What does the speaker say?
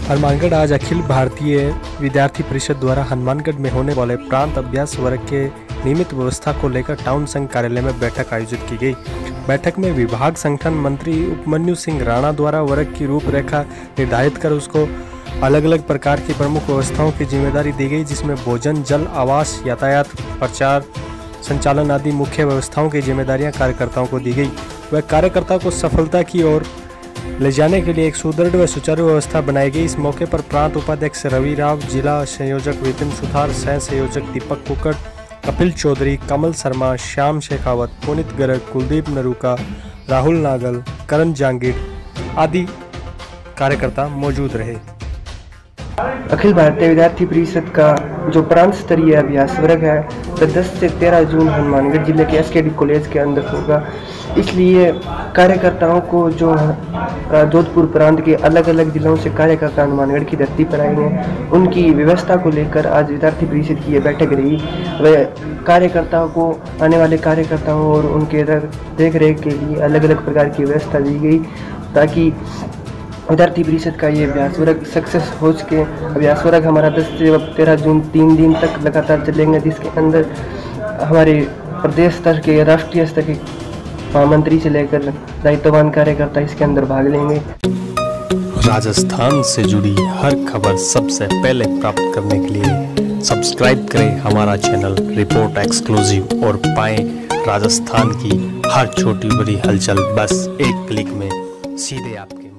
हनुमानगढ़ आज अखिल भारतीय विद्यार्थी परिषद द्वारा हनुमानगढ़ में होने वाले प्रांत अभ्यास वर्ग के नियमित व्यवस्था को लेकर टाउन संघ कार्यालय में बैठक आयोजित की गई। बैठक में विभाग संगठन मंत्री उपमन्यु सिंह राणा द्वारा वर्ग की रूपरेखा निर्धारित कर उसको अलग अलग प्रकार की प्रमुख व्यवस्थाओं की जिम्मेदारी दी गई, जिसमें भोजन, जल, आवास, यातायात, प्रचार, संचालन आदि मुख्य व्यवस्थाओं की जिम्मेदारियां कार्यकर्ताओं को दी गई। वह कार्यकर्ता को सफलता की ओर ले जाने के लिए एक सुदृढ़ व सुचारू व्यवस्था बनाई गई। इस मौके पर प्रांत उपाध्यक्ष रवि राव, जिला संयोजक विपिन सुथार, सह संयोजक दीपक कुकड़, कपिल चौधरी, कमल शर्मा, श्याम शेखावत, पुनित गर्ग, कुलदीप नरूका, राहुल नागल, करण जांगीर आदि कार्यकर्ता मौजूद रहे। अखिल भारतीय विद्यार्थी परिषद का जो प्रांत स्तरीय अभ्यास वर्ग है वह 10 से 13 जून हनुमानगढ़ जिले के एसकेडी कॉलेज के अंदर होगा। इसलिए कार्यकर्ताओं को जो जोधपुर प्रांत के अलग अलग जिलों से कार्यकर्ता हनुमानगढ़ की धरती पर आए हैं, उनकी व्यवस्था को लेकर आज विद्यार्थी परिषद की यह बैठक रही। वह कार्यकर्ताओं को, आने वाले कार्यकर्ताओं और उनके देख रेख के लिए अलग अलग प्रकार की व्यवस्था दी गई, ताकि विद्यार्थी परिषद का ये अभ्यास वर्ग सक्सेस हो सके। अभ्यास वर्ग हमारा 10 से 13 जून 3 दिन तक लगातार चलेंगे, जिसके अंदर हमारे प्रदेश स्तर के, राष्ट्रीय स्तर के महामंत्री से लेकर दायित्ववान कार्यकर्ता इसके अंदर भाग लेंगे। राजस्थान से जुड़ी हर खबर सबसे पहले प्राप्त करने के लिए सब्सक्राइब करें हमारा चैनल रिपोर्ट एक्सक्लूसिव और पाएं राजस्थान की हर छोटी बड़ी हलचल बस एक क्लिक में सीधे आपके